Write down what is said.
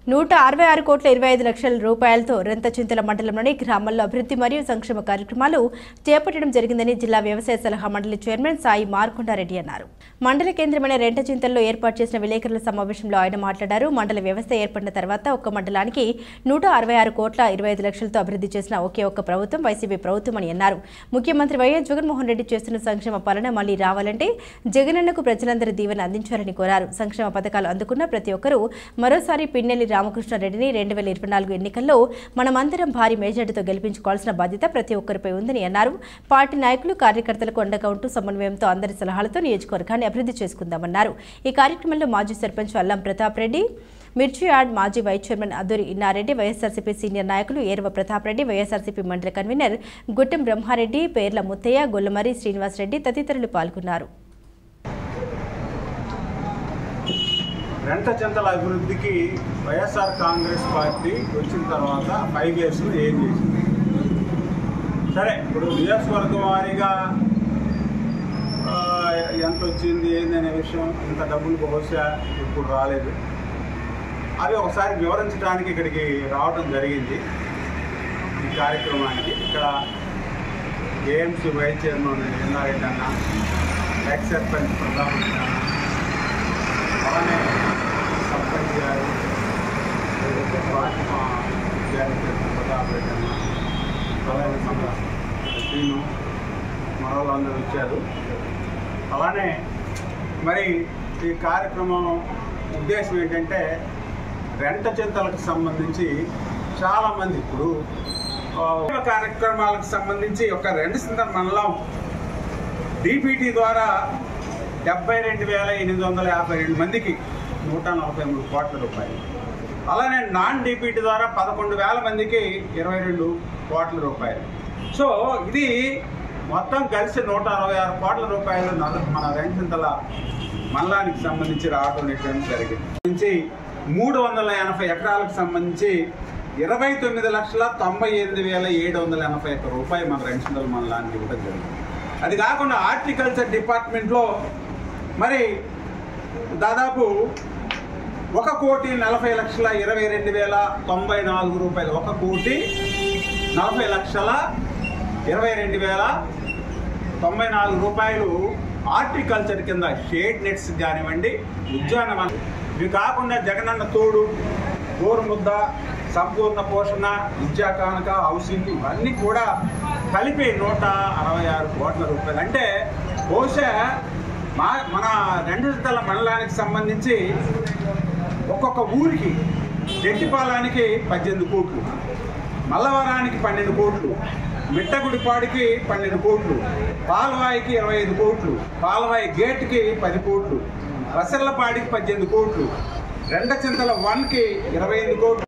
166 కోట్ల 25 లక్షల రూపాయలతో రెంతచింతల మండలంలోని గ్రామాల్లో అభివృద్ధి మరియు సంక్షేమ కార్యక్రమాలు చేపట్టడం జరిగిందని జిల్లా వ్యవసాయ సలహా మండలి చైర్మన్ సాయి మార్కొండారెడ్డి అన్నారు. మండల కేంద్రమైన రెంతచింతల్లో ఏర్పాటు చేసిన విలేకరుల సమావేశంలో ఆయన మాట్లాడారు. మండల వ్యవస్థ ఏర్పడిన తర్వాత ఒక్క మండలానికి 166 కోట్ల 25 లక్షలతో అభివృద్ధి చేసిన ఒకే ఒక్క ప్రభుత్వం వైసీపీ ప్రభుత్వం అని అన్నారు. ముఖ్యమంత్రి వైఎస్ జగన్మోహన్ రెడ్డి చేస్తున్న సంక్షేమ పాలన మళ్లీ రావాలంటే జగనన్నకు ప్రజలందరూ దీవెన అందించాలని కోరారు. సంక్షేమ పథకాలు అందుకున్న ప్రతి ఒక్కరూ మరోసారి పిన్నెల్లి రామకృష్ణారెడ్డిని 2024 ఎన్నికల్లో మనమందరం భారీ మెజార్టీతో గెలిపించుకోవాల్సిన బాధ్యత ప్రతి ఒక్కరిపై ఉందని అన్నారు. పార్టీ నాయకులు కార్యకర్తలకు అండగా ఉంటూ సమన్వయంతో అందరి సలహాలతో నియోజకవర్గాన్ని అభివృద్ధి చేసుకుందామన్నారు. ఈ కార్యక్రమంలో మాజీ సర్పంచ్ అల్లం ప్రతాప్ రెడ్డి, మిర్చి యార్డ్ మాజీ vice chairman Adduri Innareddy, YSRCP senior నాయకులు ఏర్వ ప్రతాప్ రెడ్డి, వైఎస్ఆర్సీపీ మండల కన్వీనర్ గుట్టెం బ్రహ్మారెడ్డి, పేర్ల ముత్తయ్య, గొల్లమరి శ్రీనివాసరెడ్డి తదితరులు పాల్గొన్నారు. రెంతచింతల అభివృద్ధికి వైఎస్ఆర్ కాంగ్రెస్ పార్టీ వచ్చిన తర్వాత 5 yearsలో ఏం చేసింది? సరే, ఇప్పుడు నియోజకవర్గం వారీగా ఎంత వచ్చింది ఏందనే విషయం, ఇంత డబ్బులు బహుశా ఇప్పుడు రాలేదు. అవి ఒకసారి వివరించడానికి ఇక్కడికి రావడం జరిగింది. ఈ కార్యక్రమానికి ఇక్కడ ఏఎంసీ వైస్ చైర్మన్ ఇన్నారెడ్డి అన్న, ఎక్స్ సర్పంచ్ ప్రతాప్ రెడ్డి అన్న, అలానే సర్పంచ్ గారు, పార్టీ ప్రతాప్ రెడ్డి అన్న, అలానే మన శ్రీను, మరోళ్ళందరూ వచ్చారు. అలానే మరి ఈ కార్యక్రమం ఉద్దేశం ఏంటంటే రెంతచింతలకు సంబంధించి చాలామంది ఇప్పుడు కార్యక్రమాలకు సంబంధించి ఒక రెంతచింతల మండలం డిపిటి ద్వారా 72,852 మందికి 143 కోట్ల రూపాయలు, అలానే నాన్ డిపిటి ద్వారా 11,000 మందికి 22 కోట్ల రూపాయలు. సో ఇది మొత్తం కలిసి 166 కోట్ల రూపాయలు మన రెంతచింతల మండలానికి సంబంధించి రావడం జరిగింది. 380 ఎకరాలకు సంబంధించి 29,98,781 రూపాయలు మన రెంతచింతల మండలానికి ఇవ్వడం జరిగింది. అది కాకుండా హార్టికల్చర్ డిపార్ట్మెంట్లో మరి దాదాపు 1,40,22,094 రూపాయలు, 1,40,22,094 రూపాయలు హార్టికల్చర్ కింద షేడ్ నెట్స్ కానివ్వండి, ఉద్యానవనం, ఇవి కాకుండా జగనన్న తోడు, గోరుముద్ద, సంపూర్ణ పోషణ, విద్యా కానుక, హౌసింగ్, ఇవన్నీ కూడా కలిపి 166 కోట్ల రూపాయలు. అంటే బహుశా మన రెంతచింతల మండలానికి సంబంధించి ఒక్కొక్క ఊరికి జట్టిపాలానికి 18 కోట్లు, మల్లవరానికి 12 కోట్లు, మిట్టగుడిపాడికి 12 కోట్లు, పాలవాయికి 25 కోట్లు, పాలవాయి గేట్కి 10 కోట్లు, రసల్లపాడికి 18 కోట్లు, రెంతచింతల 1కి 25 కోట్లు.